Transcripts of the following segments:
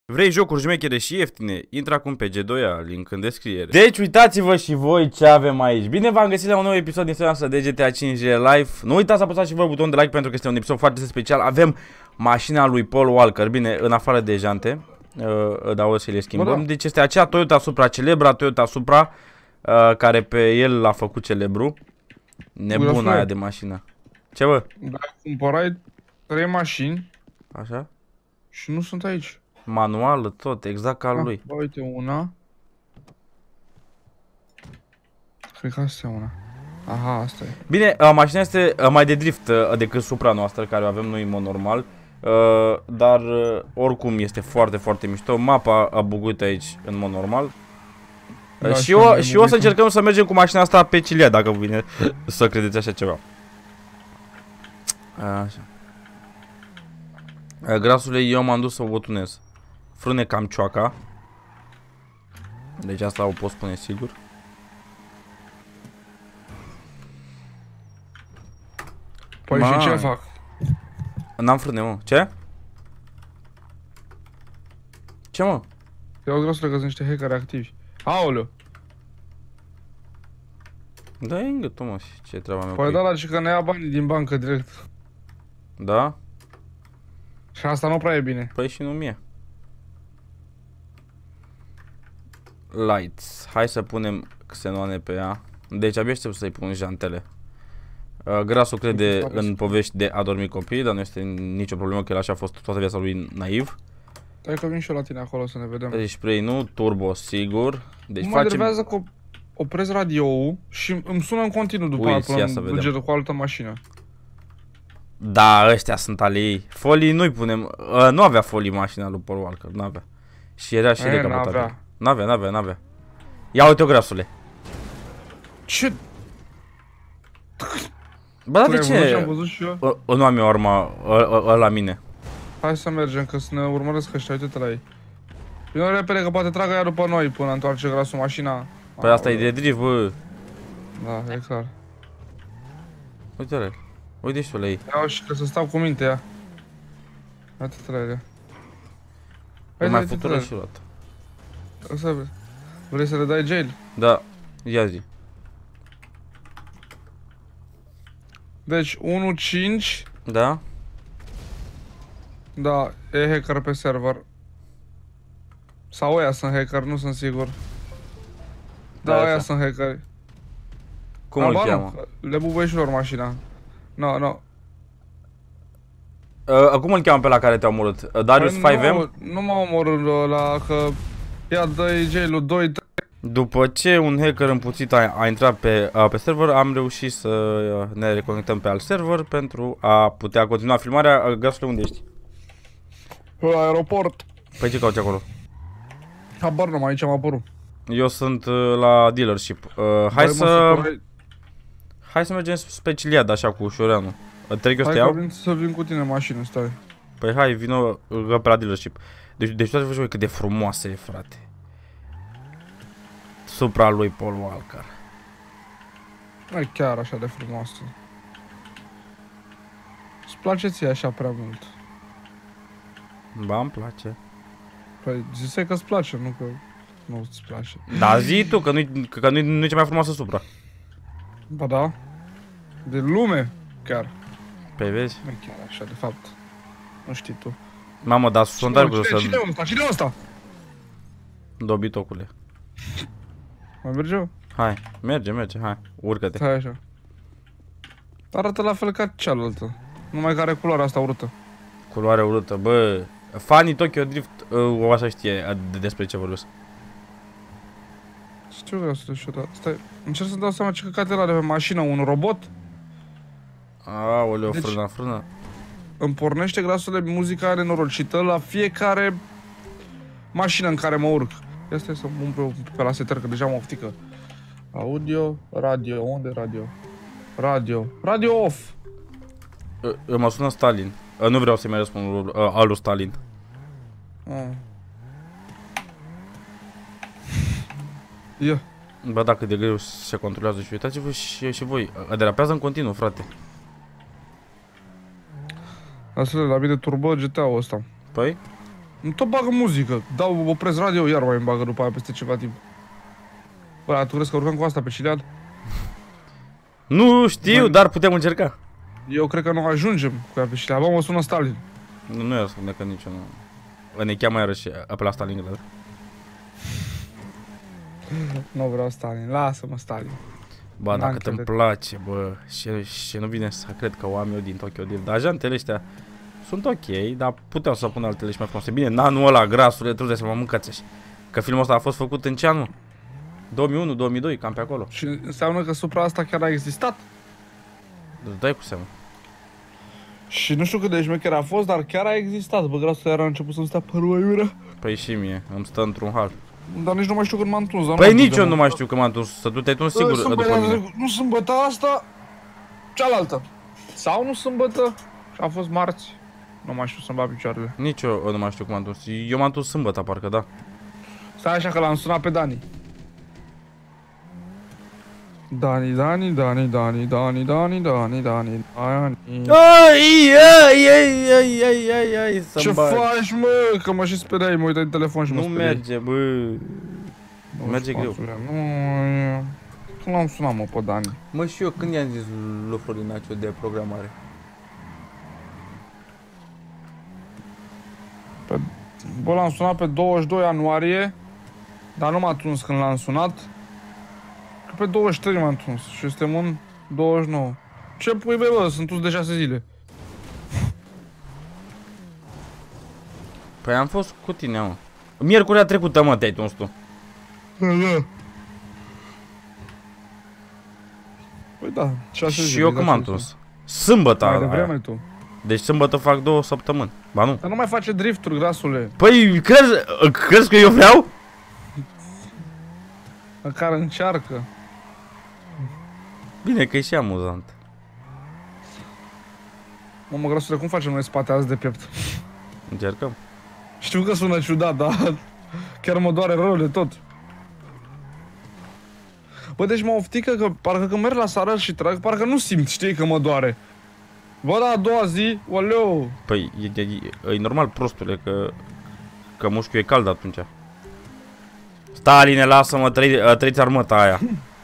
Vrei jocuri șmechere și ieftine? Intră acum pe G2A, link în descriere. Deci uitați-vă și voi ce avem aici. Bine v-am găsit la un nou episod din seria noastră de GTA 5 Live. Nu uitați să apăsați și voi butonul de like pentru că este un episod foarte special. Avem mașina lui Paul Walker, bine, în afară de jante. Dar o să le schimbăm. Deci este aceea Toyota Supra, celebra Toyota Supra, care pe el l-a făcut celebru. Nebuna aia de mașină. Ce bă? Dacă cumpărai 3 mașini Așa? și nu sunt aici. Manuală, tot, exact ca al lui. Bă, uite una. Cred că asta e una. Aha, asta e. Bine, mașina este mai de drift decât Supra noastră, care o avem noi în mod normal. Dar oricum este foarte, foarte mișto. Mapa a buguit aici în mod normal. Da, și eu o să încercăm să mergem cu mașina asta pe Cilia, dacă vine să credeți așa ceva. Așa. Grasule, eu m-am dus să o tunez. Frâne cam cioaca. Deci asta o pot spune sigur. Păi și ce fac? N-am frâne, mă. Ce? Ce, mă? Iau grasule că sunt niște hackeri activi. Aoleu! Da, e îngătul, mă, și ce treaba mea. Păi da, dar și că ne ia banii din bancă direct. Da? Și asta nu prea e bine. Păi și nu mie. Lights. Hai să punem xenoane pe ea. Deci abia aștept să-i pun jantele. Grasul crede în povești de a dormi copii, dar nu este nicio problemă, că el așa a fost toată viața lui naiv. Hai că vin și eu la tine acolo să ne vedem. Deci spray nu, turbo sigur. Deci nu mă enervează că opresc radio-ul și îmi sună în continuu după aia până duce cu altă mașină. Da, ăștia sunt ale ei. Folii nu-i punem. Nu avea folii mașina lui Paul Walker, n-avea. Și era și decapitabil. N-avea. Ia uite-o, grasule. Ce? Bă, dar de ce? Am văzut și eu. Nu am eu arma la mine. Hai să mergem, că să ne urmăresc ăștia, uite-te la ei. Vino repede că poate tragă ea după noi până întoarce grasul mașina. Păi asta e de drift, bă. Da, e clar. Uite-le. Uite și tu la ei. Iau și că să stau cu minte ea. Uite-te la ele. Hai mai futură și luat. Vrei să le dai jail? Da, ia zi. Deci 1.5. Da? Da, e hacker pe server. Sau ăia sunt hacker, nu sunt sigur. Da, ăia sunt hackeri. Cum îl cheamă? Le bubuie și lor mașina. No. Cum îl cheamă pe la care te-a omorât? Darius 5M? Nu m-a omorât la că ia dă-i jail-ul 2. După ce un hacker împuțit a intrat pe server, am reușit să ne reconectăm pe alt server pentru a putea continua filmarea. Grasule, unde ești? La aeroport. Păi ce cauți acolo? Habar n-am, aici am apărut. Eu sunt la dealership. Hai să mergem spre Ciliad, așa, cu ușoreanul. Trec eu să te iau? Hai să vin cu tine mașină, stai. Păi hai, vino pe la dealership. Deci toate voi cât de frumoase e, frate. Supra lui Paul Walker. Nu e chiar așa de frumoasă. Îți place ție așa prea mult? Ba, îmi place. Păi ziceai că-ți place, nu că nu îți place. Da, zi tu, că nu-i cea mai frumoasă Supra. Ba da. De lume, chiar. Păi vezi? Nu e chiar așa, de fapt. Nu știi tu. Mamă, dar sunt tare să... Cine e ăsta? Dobitocule. Mai merge? Hai, merge, hai, urcă-te. Hai așa. Arată la fel ca cealaltă. Numai că are culoarea asta urâtă. Culoare urâtă, bă. Fanii Tokyo Drift, o așa știe despre ce vorbesc. Știu că asta știu, dar stai, încerc să-mi dau seama ce căcat era de pe mașină, un robot? Aoleu, deci, frână. Îmi pornește grasule muzica nenorocită la fiecare mașină în care mă urc. Ia stai să umplu pe la setări, că deja mă oftică. Audio, radio, unde radio? Radio off! Mă sună Stalin. Nu vreau să-i mai răspund al lui Stalin. Ia. Bă, dacă de greu se controlează și uitați-vă și voi. Derapează în continuu, frate. Asta la mine turbo GTA-ul ăsta. Păi? Nu tot bagă muzică. Opresc radio, iar mai îmi bagă după aia peste ceva timp. Bă, tu crezi că urcăm cu asta pe Cilead? Nu știu, dar putem încerca. Eu cred că nu ajungem cu ea pe Cilead. Bă, mă sună Stalin. Nu i-ar spune că nici eu nu. Ne cheamă iarăși pe la Stalingrad. Nu vreau Stalin, lasă-mă Stalin. Bă, dacă îmi place, bă, și nu vine să cred că o am eu din Tokyo Drift. Dar ajantele ăștia sunt ok, dar puteau să pun altele și mai frumoase. Bine, nanul ăla, grasurile, trebuie să mă mâncați. Că filmul ăsta a fost făcut în ce anul? 2001, 2002, cam pe acolo. Și înseamnă că supra asta chiar a existat? Dai cu seama. Și nu știu cât de șmecher a fost, dar chiar a existat. Bă, grasul iar a început să-mi stea părul aiurea. Păi și mie, îmi stă într-un hal. Dar nici nu mai știu când m-am tuns. Păi nici eu nu mai știu când m-am tuns, să tu te-ai tuns sigur după mine. Nu sâmbătă asta, cealaltă. Sau nu sâmbătă și a fost marți. Nu mai știu să-mi bat picioarele. Nici eu nu mai știu cum m-am tuns. Eu m-am tuns sâmbătă, parcă, da. Stai așa că l-am sunat pe Dani. Dani. Ai, ce faci, mă? Că mă și speriai, mă uitai în telefon și mă nu speriai. merge, bă. Merge greu. Nu l-am sunat, mă, pe Dani. Mă, și eu când i-am zis lui Florinaciu de programare? Bă, l-am sunat pe 22 ianuarie, dar nu m-a tuns când l-am sunat. Că pe 23 m-am tuns și suntem în 29. Ce pui, bă, sunt tuns de 6 zile. Păi am fost cu tine, mă. Miercurea trecută, mă, te-ai tuns tu. Da. Păi da, 6 zile. Și eu când m-am tuns? Sâmbătă. Mai devreme tu. Deci sâmbătă fac 2 săptămâni. Ba nu. Dar nu mai face drifturi, grasule. Păi, crezi că eu vreau? Măcar încearcă. Bine că e și amuzant. Mă, grasule, cum facem noi spate azi de piept? Încercăm. Știu că sună ciudat, dar chiar mă doare rău de tot. Bă, deci mă oftică că parcă când merg la sară și trag, parcă nu simt, știi, că mă doare. Bă, da, a doua zi, oleu. Păi, e normal, prostule, că mușchiul e cald atunci. Staline, lasă-mă, trăiți armăta aia.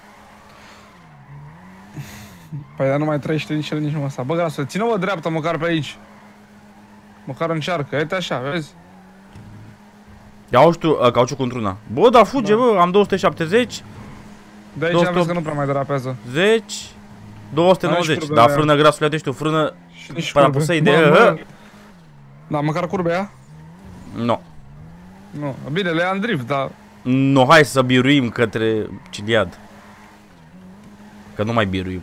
Păi, dar nu mai trăiește nici el, nici nu ăsta. Bă, grasule, ține-o dreapta măcar pe aici. Măcar încearcă, uite așa, vezi? Ia știu, cauciuc într-una. Bă, dar fuge, da. Bă, am 270. De aici vezi că nu prea mai derapează. 10, 290. Da, frână grasule, deci tu frână. Până apusai de... Da, măcar curbe ea? Nu. Nu, bine, le ia în drift, dar... Nu, hai să biruim către Cilead. Că nu mai biruim.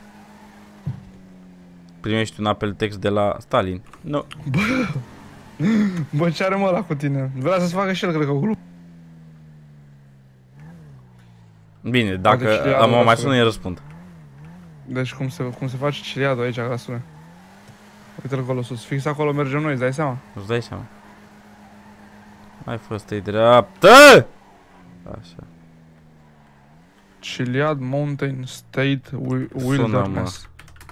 Primești un apel text de la Stalin. Nu. Bă, ce are mă ăla cu tine? Vrea să-ți facă și el, cred că, o glumă. Bine, dacă mă mai sună, îi răspund. Deci cum se face Cileadul aici, grasule? Uite-l acolo sus, fix acolo mergem noi, îți dai seama? Îți dai seama. Hai fă, stai dreaptă! Așa. Cilead Mountain State Wilderness.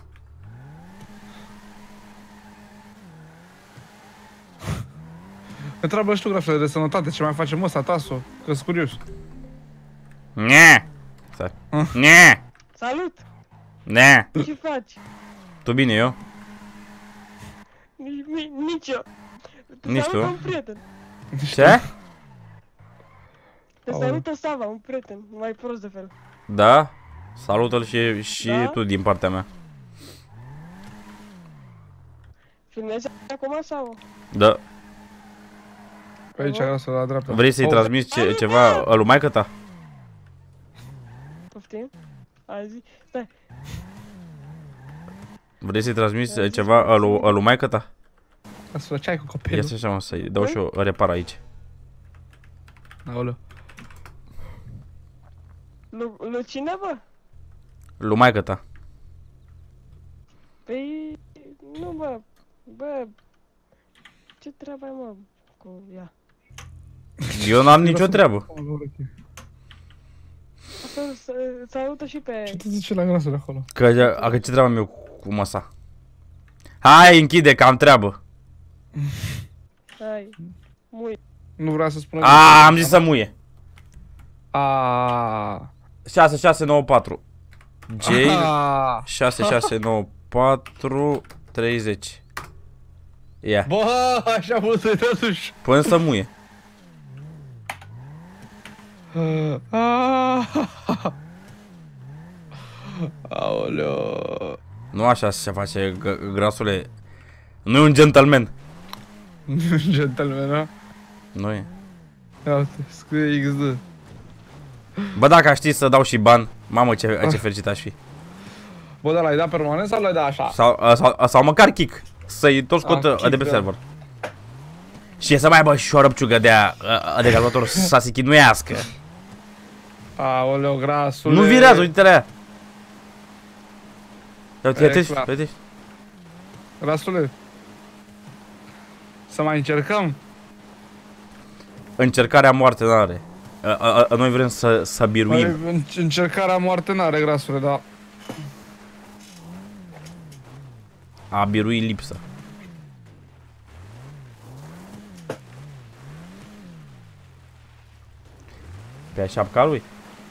Întreabă și tu, grafele, de sănătate, ce mai facem ăsta, Taso? Că-s curios. Ne. Ne. Salut! Ne. Ce faci? Tu bine, eu? Nici eu. Nici tu? Un prieten. Ce? Te salută Sava, un prieten, mai prost de fel. Da? Salută-l și Da? tu din partea mea. Filmezi acum sau? Da. Pe aici, grasule, la dreapta. Vrei să-i transmiți ceva lui maică ta? Poftim? Azi, stai. Vrei să-i transmiți ceva lui maică ta? Grasule, ce ai cu copilul? Ia-ți așa, mă, să-i dau și eu repar aici. Aoleu. Lui cine, bă? Lui maică ta. Păi... Nu, bă. Bă... Ce treabă ai, mă, cu ea? Eu n-am nicio treabă. Asta salută și pe... Ce te zice la grasule acolo? Că ce treabă am eu cu măsa? Hai, închide, că am treabă. Hai. Mui. Nu vrea să spună. Am zis să muie. 6694. J 6694 30. Ia. Bă, așa mult să-i totuși. Până să muie. Aoleu. Nu așa se face, grasule. Nu e un gentleman. Gentleman, da? Nu e. Ia uite, scrie XD. Bă, dacă știi să dau și ban, mamă ce fericit aș fi. Bă, dar l-ai dat permanent sau l-ai dat așa? Sau măcar kick. Să-i tot scot de pe server. Și să mai aibă și o răpciugă de calculator să se chinuiască. Aoleu, grasule. Nu virează, uite-te la ea. Uite-te. Grasule. Să mai încercăm? Încercarea moarte n-are. Noi vrem să biruim. Încercarea moarte n-are, grasule, dar... A birui lipsă. Pe șapca lui.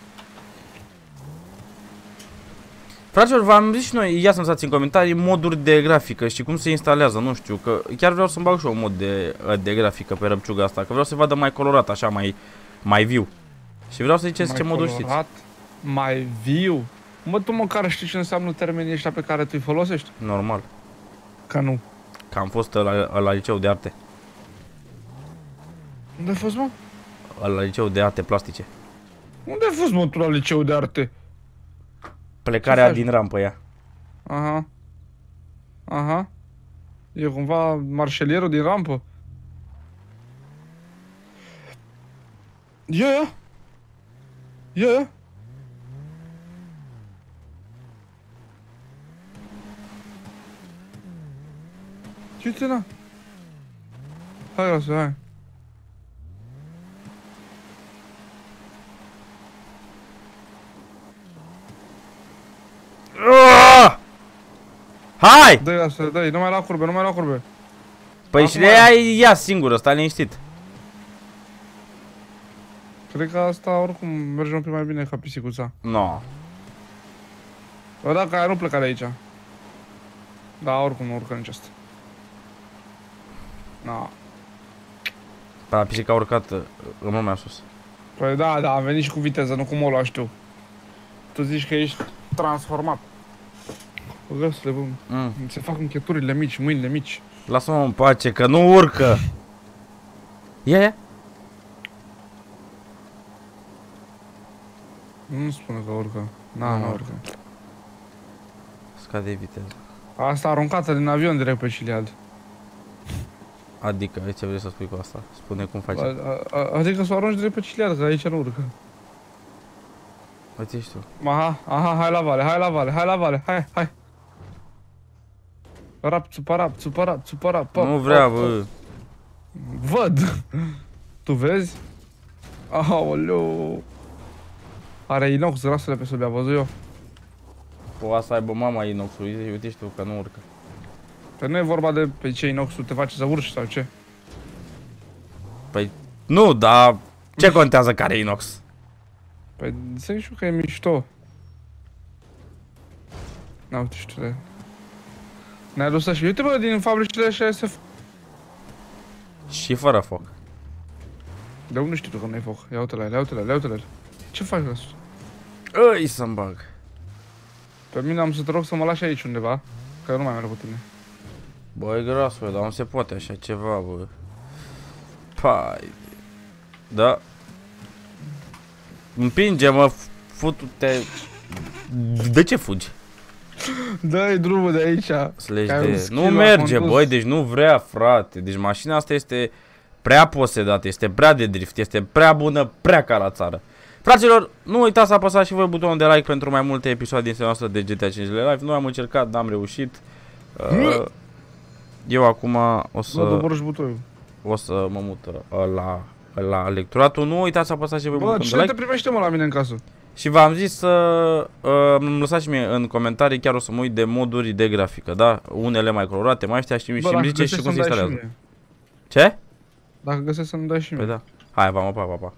Fraților, v-am zis și noi, ia să-mi lăsați în comentarii moduri de grafică și cum se instalează, nu știu, că chiar vreau să-mi bag și eu un mod de grafică pe răpciuga asta, că vreau să vadă mai colorat, așa, mai viu. Și vreau să ziceți ce moduri știți. Mai viu? Mă, tu măcar știi ce înseamnă termenii ăștia pe care tu îi folosești? Normal. Că nu. Că am fost la liceu de arte. Unde ai fost, mă? La liceu de arte plastice. Unde ai fost, mă, tu la liceu de arte? Plecarea din rampă ea. Aha. Aha. E cumva marșelierul din rampă? Ia! Ce-te na? Hai, lasă, hai. Hai! Dă-i lasă, dă-i, nu mai lua curbe, Păi și de ia singură, stai liniștit. Cred că asta oricum merge un pic mai bine ca pisicuța. No. Bă, dacă aia nu pleca de aici. Da, oricum nu urcă nici asta. No. Păi, pisica a urcat în mult mai sus. Păi da, am venit și cu viteză, nu cum o lua știu. Tu zici că ești transformat. Bă, grăsule, bă, se fac încheturile mici, mâinile mici. Lasă-mă în pace, că nu urcă. Ia. Nu spune că urcă. Nu urcă. Scade viteză. Asta aruncată din avion direct pe Ciliad. Adică, ce vrei să spui cu asta? Spune cum faci. Adică să o arunci direct pe Ciliad, că aici nu urcă. Uite, știu. Aha, hai la vale, hai. Țupărap. Nu vrea, bă. Văd. Tu vezi? Aoleu. Are inox, grasule pe sub, a văzut eu. Poate să aibă mama inoxul, uite știu că nu urcă. Păi nu e vorba de pe ce inoxul te face să urci sau ce? Păi, nu, dar ce contează care e inox? Păi, să știu că e mișto. Na, uite, știu de... Ne-a dus așa. Uite, bă, din fabricile așa Și fără foc. De unde știi tu că nu-i foc? Ia uite la ele. Ce faci, ăsta? Îi să-mi bag. Pe mine am să te rog să mă lași aici undeva, că eu nu mai merg cu tine. Băi, grasul, dar nu se poate așa ceva, bă. Pai. Da. Împinge-mă, futu-te. De ce fugi? Dă-i drumul de aici. Nu merge, băi, deci nu vrea, frate. Deci mașina asta este prea posedată, este prea de drift, este prea bună, prea ca la țară. Fraților, nu uitați să apăsați și voi butonul de like pentru mai multe episoade din seria noastră de GTA 5 Live. Noi am încercat, n-am reușit. Eu acum o să mă mut la lecturatul. Nu uitați să apăsați și voi butonul de like. Bă, ce te primește, mă, la mine în casă? Și v-am zis să îmi lăsați și mie în comentarii, chiar o să mă uit de moduri de grafică, da? Unele mai colorate, mai ăștia și îmi ziceți și cum se instalează. Ce? Dacă găsesc să-mi dai și mie. Păi da. Hai, pa, pa, pa, pa.